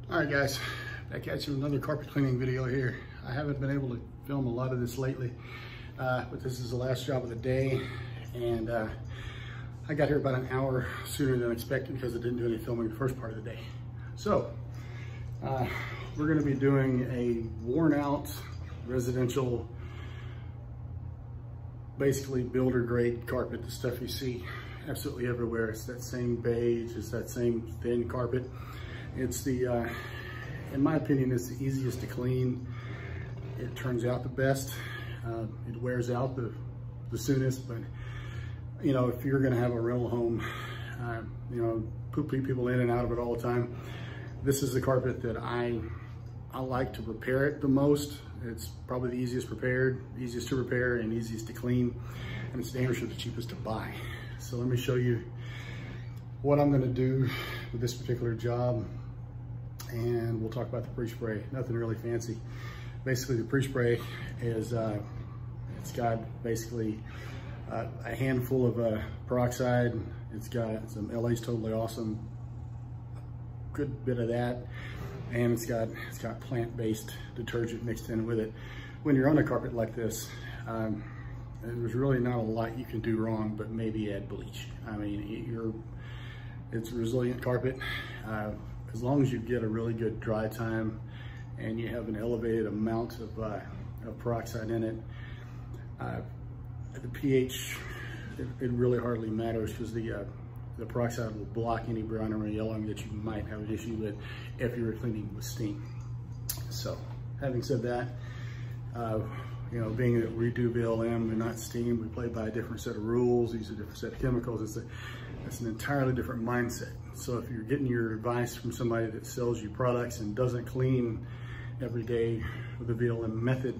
All right, guys, back at you with another carpet cleaning video here. I haven't been able to film a lot of this lately, but this is the last job of the day, and I got here about an hour sooner than expected because I didn't do any filming the first part of the day. So we're going to be doing a worn out residential, basically builder grade carpet, the stuff you see absolutely everywhere. It's that same beige, it's that same thin carpet. It's the, in my opinion, it's the easiest to clean. It turns out the best. It wears out the soonest, but you know, if you're gonna have a rental home, you know, put people in and out of it all the time, this is the carpet that I like to repair it the most. It's probably the easiest to repair and easiest to clean, and it's damn sure the cheapest to buy. So let me show you what I'm gonna do with this particular job, and we'll talk about the pre-spray. Nothing really fancy. Basically, the pre-spray is, it's got basically a handful of peroxide. It's got some LA's Totally Awesome, good bit of that, and it's got plant-based detergent mixed in with it. When you're on a carpet like this, there's really not a lot you can do wrong, but maybe add bleach. I mean, it's a resilient carpet. As long as you get a really good dry time and you have an elevated amount of peroxide in it, the pH, it really hardly matters, because the peroxide will block any brown or yellowing that you might have an issue with if you were cleaning with steam. So, having said that, you know, being that we do BLM, we're not steam, we play by a different set of rules, use a different set of chemicals, it's an entirely different mindset. So if you're getting your advice from somebody that sells you products and doesn't clean every day with the BLM method,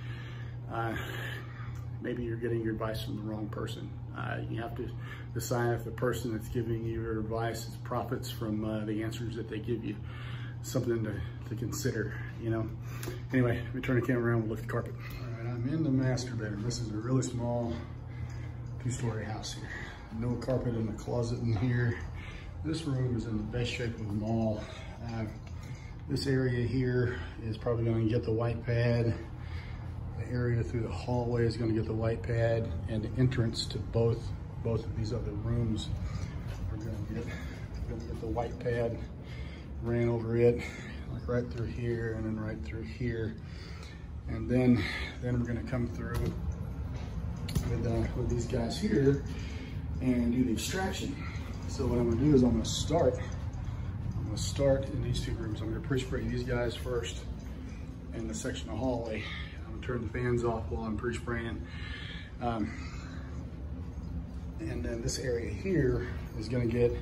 maybe you're getting your advice from the wrong person. You have to decide if the person that's giving you your advice profits from the answers that they give you. Something to consider, you know. Anyway, let me turn the camera around and look at the carpet. All right, I'm in the master bedroom. This is a really small 2-story house here. No carpet in the closet in here. This room is in the best shape of them all. This area here is probably going to get the white pad. The area through the hallway is going to get the white pad, and the entrance to both of these other rooms are going to get the white pad. Ran over it, like right through here and then right through here. And then we're gonna come through with these guys here and do the extraction. So what I'm gonna do is I'm gonna start in these 2 rooms. I'm gonna pre-spray these guys first in the section of hallway. I'm gonna turn the fans off while I'm pre-spraying. And then this area here is gonna get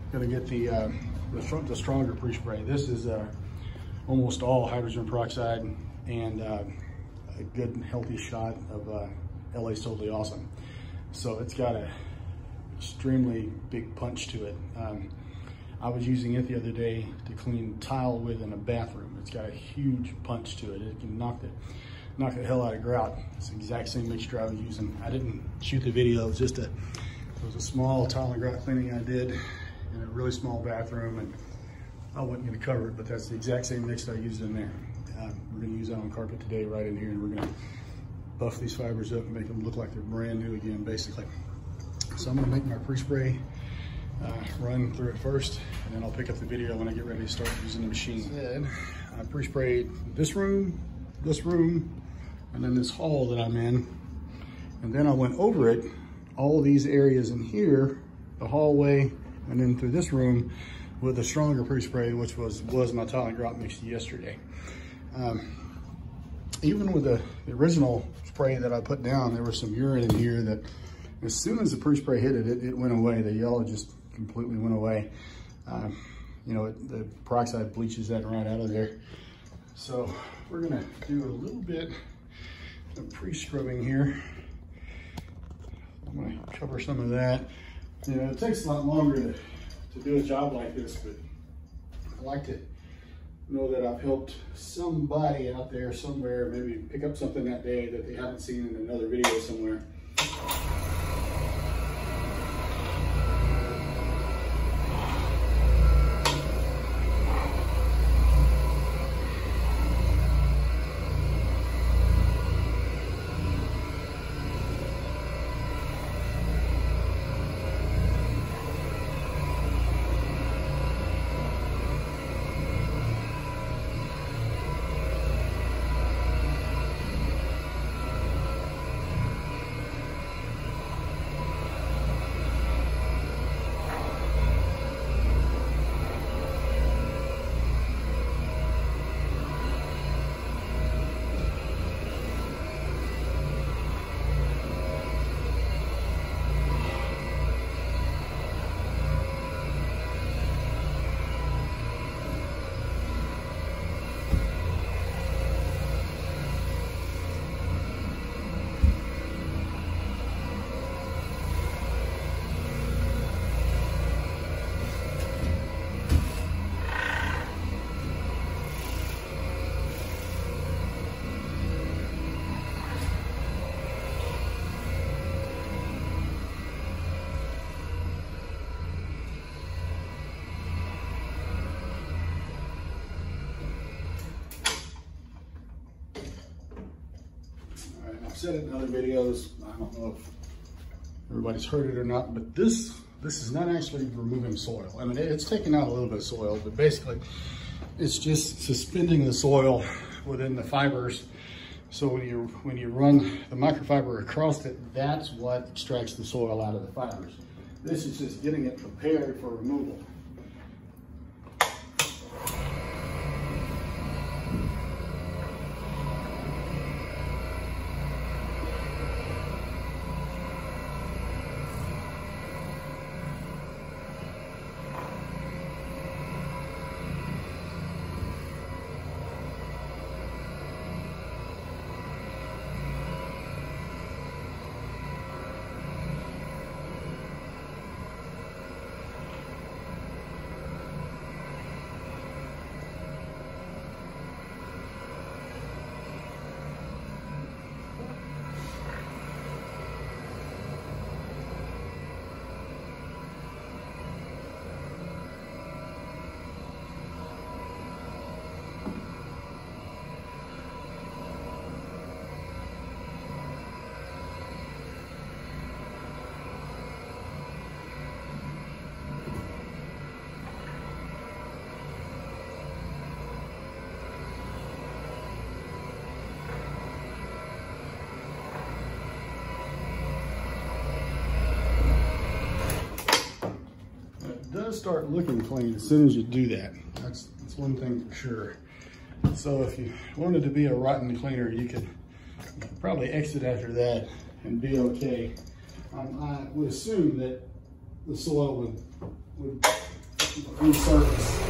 the stronger pre-spray. This is almost all hydrogen peroxide and a good healthy shot of LA's Totally Awesome. So it's got a extremely big punch to it. I was using it the other day to clean tile with in a bathroom. It's got a huge punch to it. It can knock the hell out of grout. It's the exact same mixture I was using. I didn't shoot the video. It was a small tile and grout cleaning I did in a really small bathroom, and I wasn't going to cover it, but that's the exact same mix that I used in there. We're going to use that on carpet today right in here, and we're going to buff these fibers up and make them look like they're brand new again, basically. So I'm going to make my pre-spray, run through it first, and then I'll pick up the video when I get ready to start using the machine. I pre-sprayed this room, and then this hall that I'm in, and then I went over it, all these areas in here, the hallway, and then through this room with a stronger pre-spray, which was my tile and grout mix yesterday. Even with the original spray that I put down, there was some urine in here that as soon as the pre-spray hit it, it went away. The yellow just completely went away. You know, the peroxide bleaches that right out of there. So we're gonna do a little bit of pre-scrubbing here. I'm gonna cover some of that. You know, it takes a lot longer to do a job like this, but I like to know that I've helped somebody out there somewhere maybe pick up something that day that they haven't seen in another video somewhere. said it in other videos. I don't know if everybody's heard it or not, but this is not actually removing soil. I mean, it's taking out a little bit of soil, but basically it's just suspending the soil within the fibers. So when you run the microfiber across it, that's what extracts the soil out of the fibers. This is just getting it prepared for removal. Does start looking clean as soon as you do that. That's one thing for sure. So if you wanted to be a rotten cleaner, you could probably exit after that and be okay. I would assume that the soil would resurface.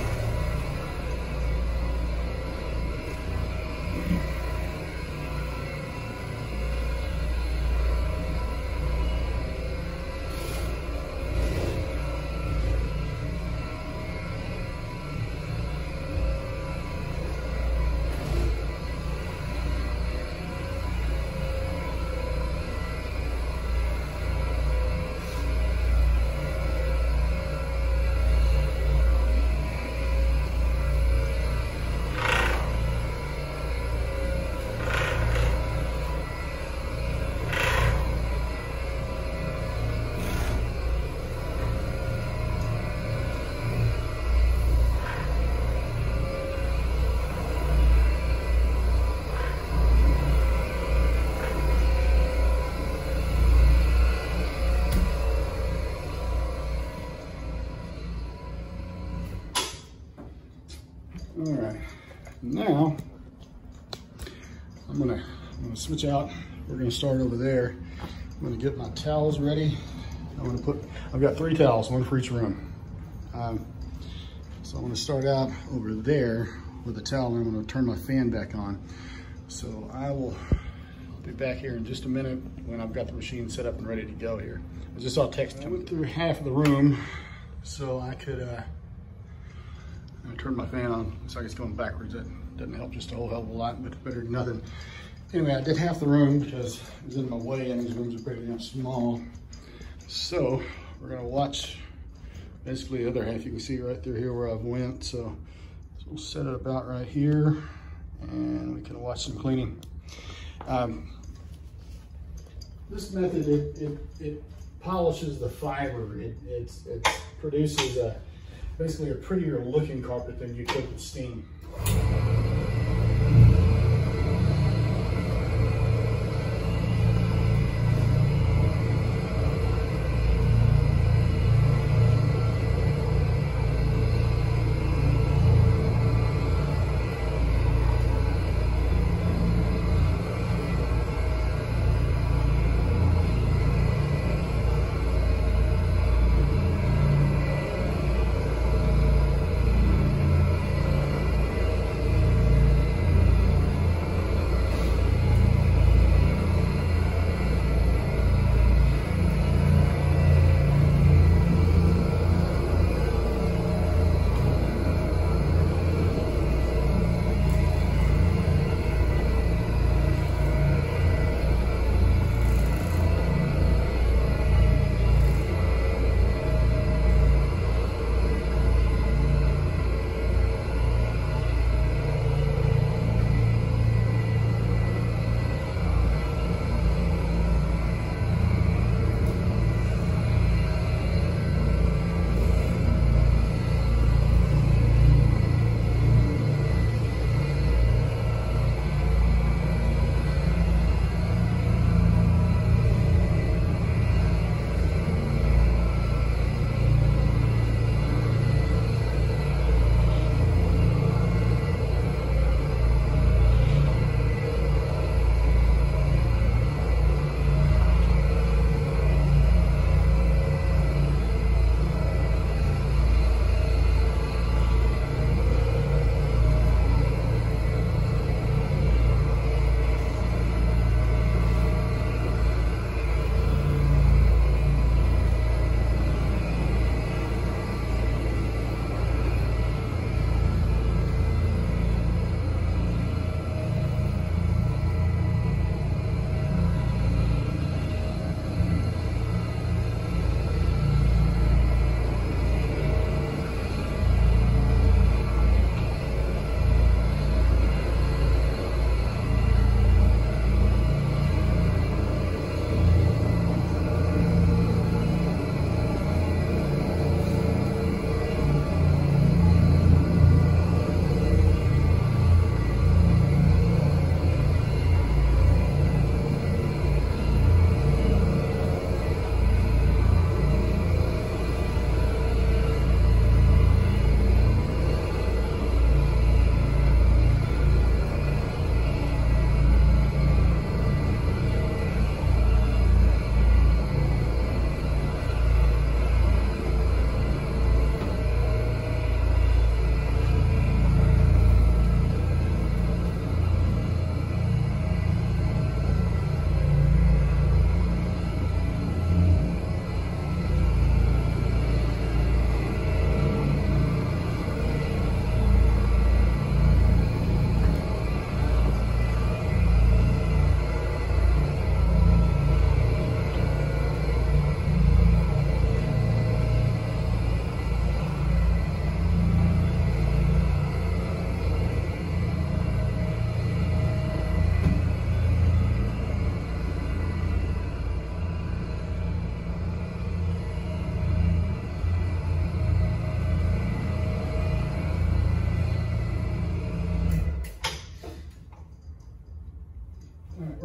All right, now I'm gonna switch out. We're gonna start over there. I'm gonna get my towels ready. I've got 3 towels, 1 for each room. So I'm gonna start out over there with a towel, and I'm gonna turn my fan back on. So I will be back here in just a minute when I've got the machine set up and ready to go here. I just saw a text. I went through half of the room so I could I turned my fan on. Looks like it's going backwards. That doesn't help just a whole hell of a lot, but better than nothing. Anyway, I did half the room because it was in my way, and these rooms are pretty damn small. So we're gonna watch basically the other half. You can see right through here where I've went. So we'll set it about right here, and we can watch some cleaning. This method, it polishes the fiber. It produces basically a prettier looking carpet than you could with steam.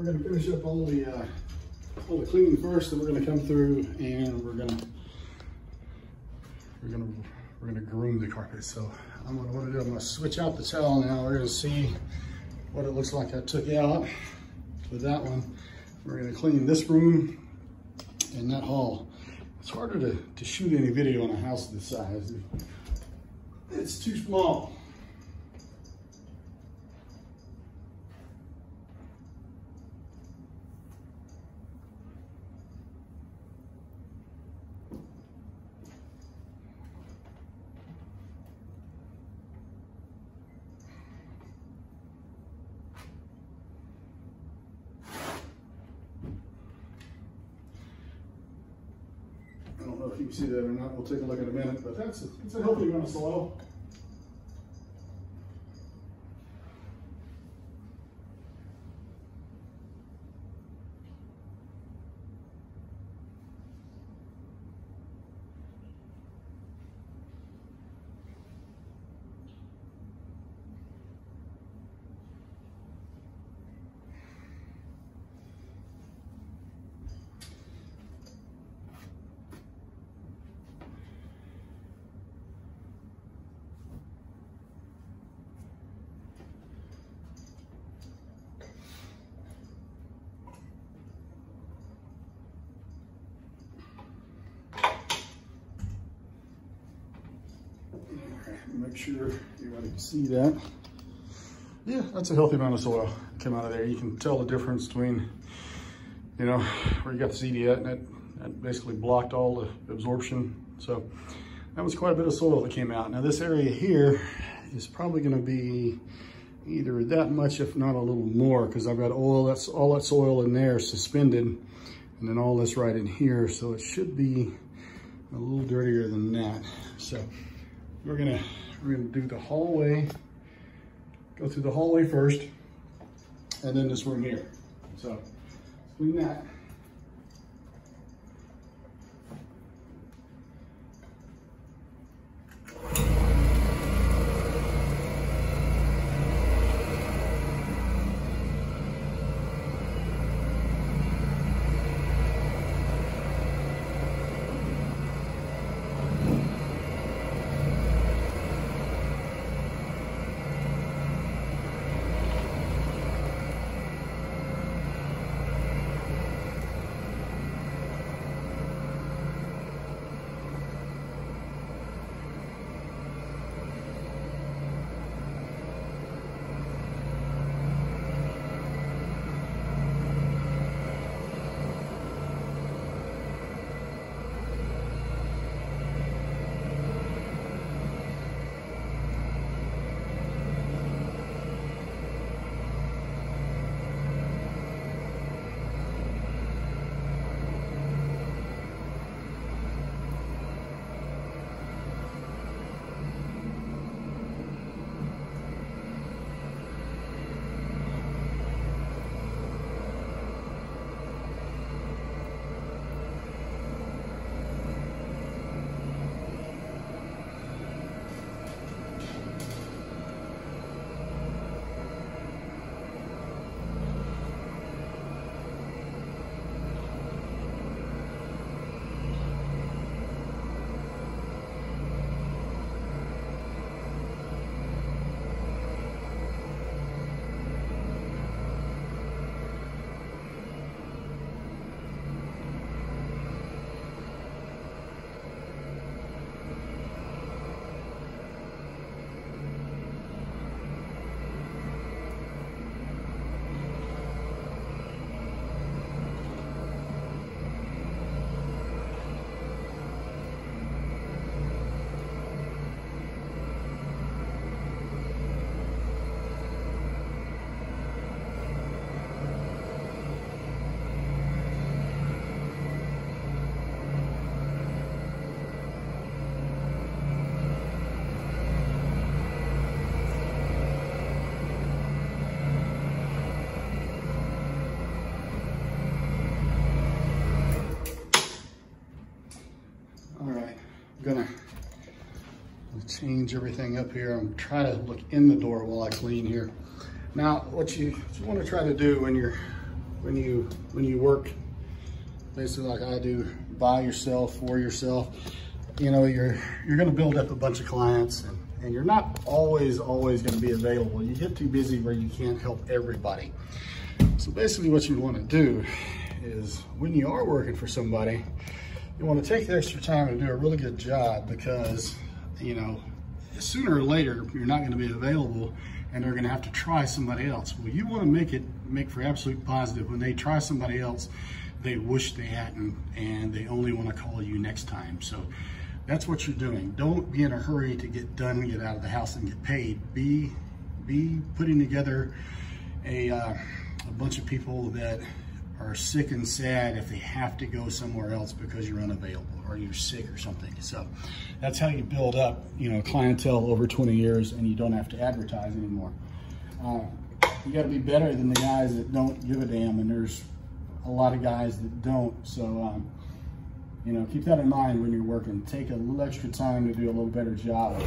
gonna finish up all the cleaning first, and we're gonna come through and we're gonna groom the carpet. So I'm gonna switch out the towel now. We're gonna see what it looks like I took out with that one. We're gonna clean this room and that hall. It's harder to shoot any video on a house this size. It's too small. I don't know if you can see that or not. We'll take a look in a minute, but it's a healthy amount of soil. Make sure everybody can see that. Yeah, that's a healthy amount of soil came out of there. You can tell the difference between, you know, where you got the CD at, and that basically blocked all the absorption. So that was quite a bit of soil that came out. Now this area here is probably gonna be either that much, if not a little more, because I've got all that soil in there suspended, and then all this right in here. So it should be a little dirtier than that. So we're gonna do the hallway, go through the hallway first, and then this room here. So clean that. Gonna change everything up here. I'm trying to look in the door while I clean here. Now, what you want to try to do when you're when you work basically like I do, by yourself, for yourself, you know, you're gonna build up a bunch of clients, and you're not always gonna be available. You get too busy where you can't help everybody. So basically what you wanna do is when you are working for somebody, you wanna take the extra time and do a really good job, because, you know, sooner or later, you're not gonna be available and they're gonna have to try somebody else. Well, you wanna make for absolute positive. When they try somebody else, they wish they hadn't, and they only wanna call you next time. So that's what you're doing. Don't be in a hurry to get done, get out of the house and get paid. Be putting together a bunch of people that are sick and sad if they have to go somewhere else because you're unavailable or you're sick or something. So that's how you build up, you know, clientele over 20 years, and you don't have to advertise anymore. You got to be better than the guys that don't give a damn, and there's a lot of guys that don't. So you know, keep that in mind when you're working. Take a little extra time to do a little better job.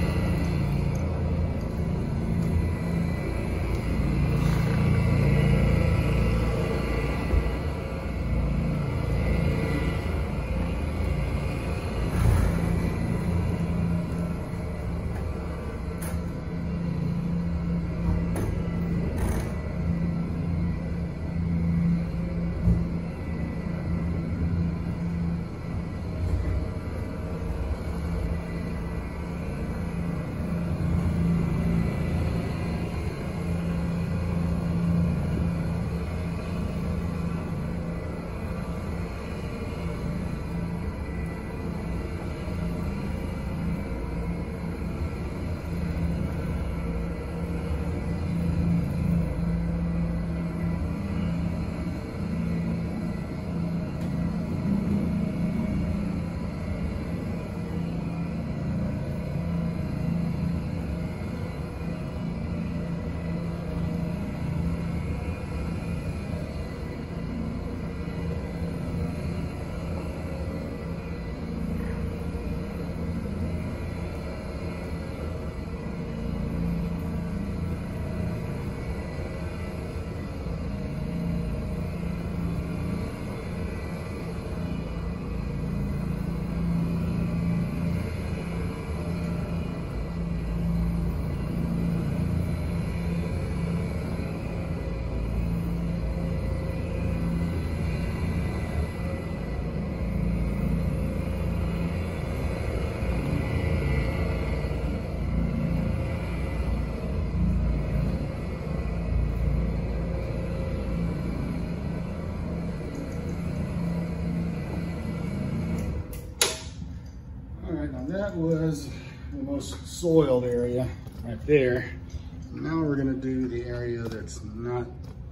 That was the most soiled area right there. Now we're gonna do the area that's not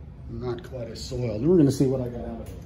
quite as soiled. And we're gonna see what I got out of it.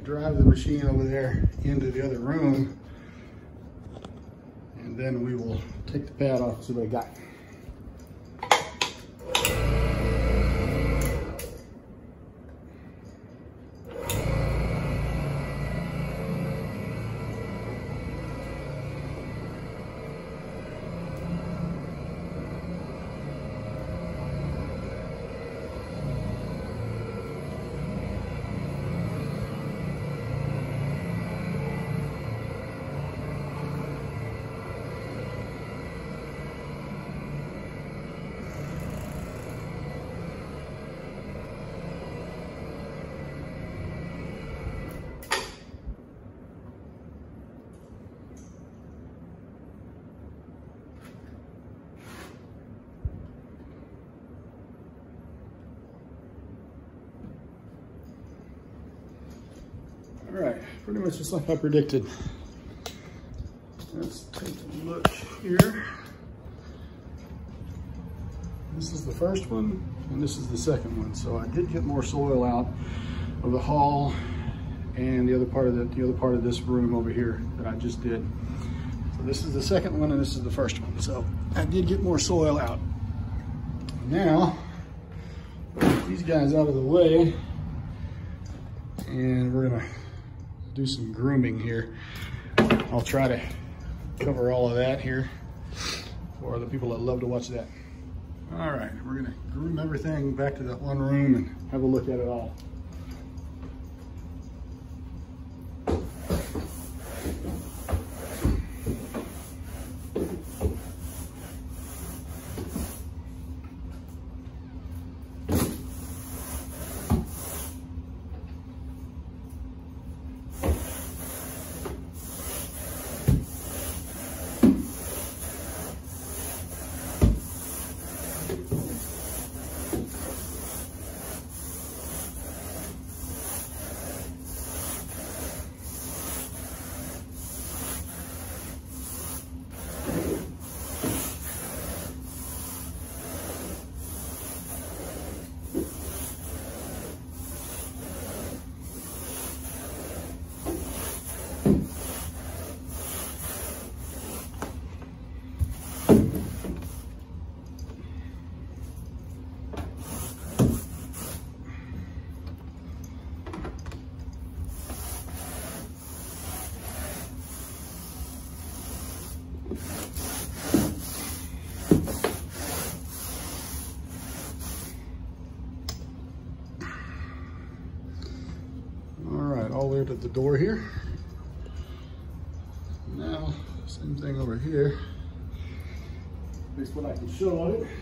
drive the machine over there into the other room, and then we will take the pad off and see what I got. All right, pretty much just like I predicted. Let's take a look here. This is the first one, and this is the second one. So I did get more soil out of the hall and the other part of this room over here that I just did. So this is the second one, and this is the first one. So I did get more soil out. Now, put these guys out of the way, and we're gonna do some grooming here. I'll try to cover all of that here for the people that love to watch that. All right, we're gonna groom everything back to that one room and have a look at it all. All the way to the door here. Now, same thing over here. At least what I can show on it.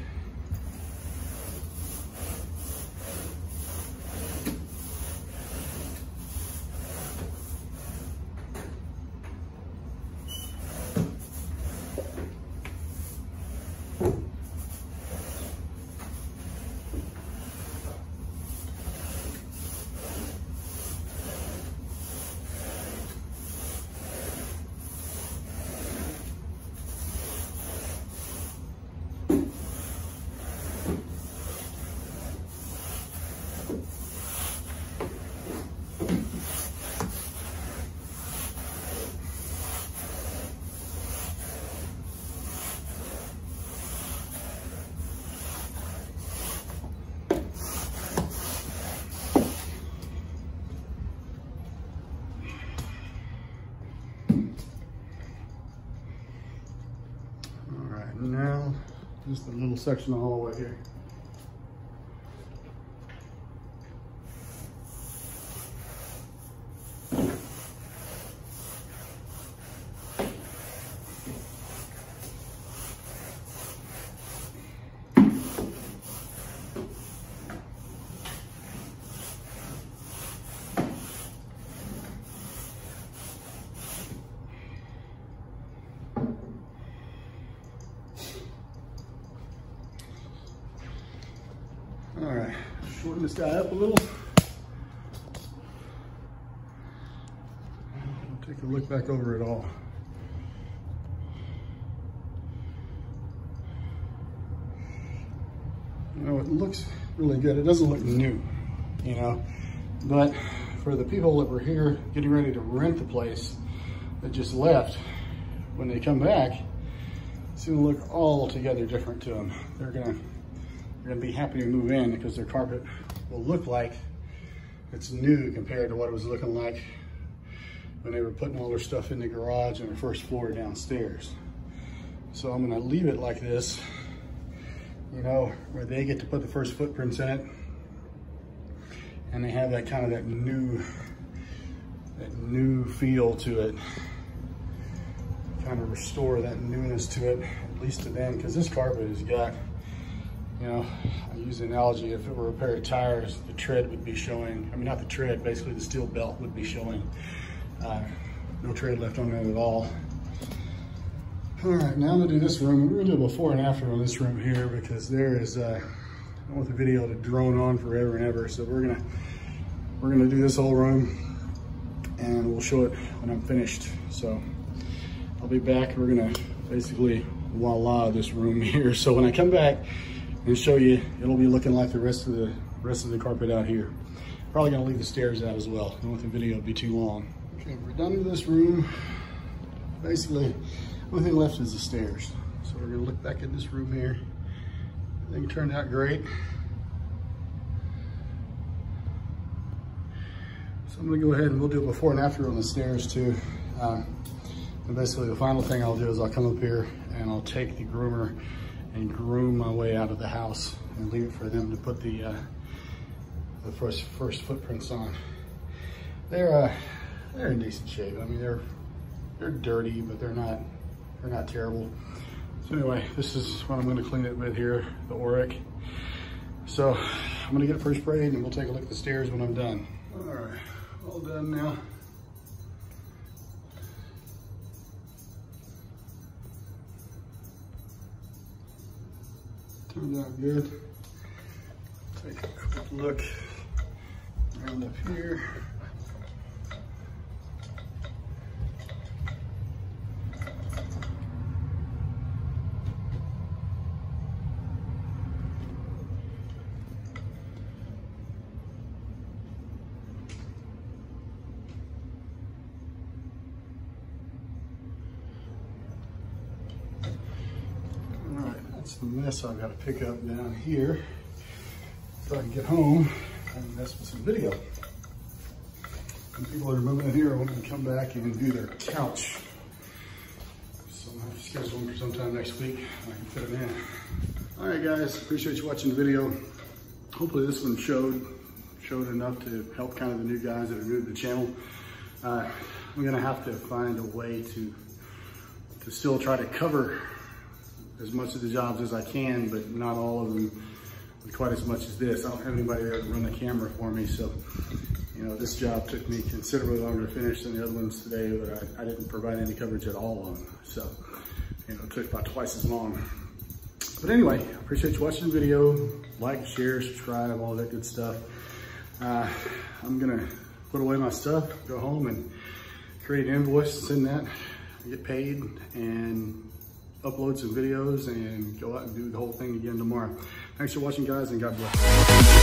Now, just a little section of hallway here. All right, shorten this guy up a little. I'll take a look back over it all. You know, it looks really good. It doesn't look new, you know, but for the people that were here getting ready to rent the place that just left, when they come back, it's gonna look altogether different to them. They're gonna be happy to move in because their carpet will look like it's new compared to what it was looking like when they were putting all their stuff in the garage and the first floor downstairs. So I'm gonna leave it like this, you know, where they get to put the first footprints in it, and they have that kind of that new feel to it, kind of restore that newness to it, at least to them, because this carpet has got, you know, I use the analogy, if it were a pair of tires, the tread would be showing. I mean, not the tread, basically the steel belt would be showing. No tread left on it at all. All right, now I'm gonna do this room. We're gonna do a before and after on this room here because there is, I don't want the video to drone on forever and ever. So we're gonna do this whole room and we'll show it when I'm finished. So I'll be back. We're gonna basically voila this room here. So when I come back and show you, it'll be looking like the rest of the carpet out here. Probably gonna leave the stairs out as well. I don't want the video to be too long. Okay, we're done with this room. Basically, the only thing left is the stairs. So we're gonna look back at this room here. Everything turned out great. So I'm gonna go ahead and we'll do a before and after on the stairs too. And basically the final thing I'll do is I'll come up here and I'll take the groomer and groom my way out of the house and leave it for them to put the first footprints on. They're in decent shape. I mean, they're dirty, but they're not terrible. So anyway, this is what I'm gonna clean it with here, the Oric. So I'm gonna get it first sprayed and we'll take a look at the stairs when I'm done. All right, all done now. Turned out good. Take a quick look around up here. That's the mess I've got to pick up down here so I can get home and mess with some video. And people that are moving in here want to come back and do their couch. So I'm going to schedule them for sometime next week. I can fit them in. All right, guys, appreciate you watching the video. Hopefully this one showed enough to help kind of the new guys that are new to the channel. I'm going to have to find a way to still try to cover as much of the jobs as I can, but not all of them quite as much as this. I don't have anybody there to run the camera for me, so you know, this job took me considerably longer to finish than the other ones today, but I didn't provide any coverage at all on them. So, you know, it took about twice as long. But anyway, I appreciate you watching the video. Like, share, subscribe, all that good stuff. I'm gonna put away my stuff, go home and create an invoice, send that, get paid, and upload some videos and go out and do the whole thing again tomorrow. Thanks for watching, guys, and God bless.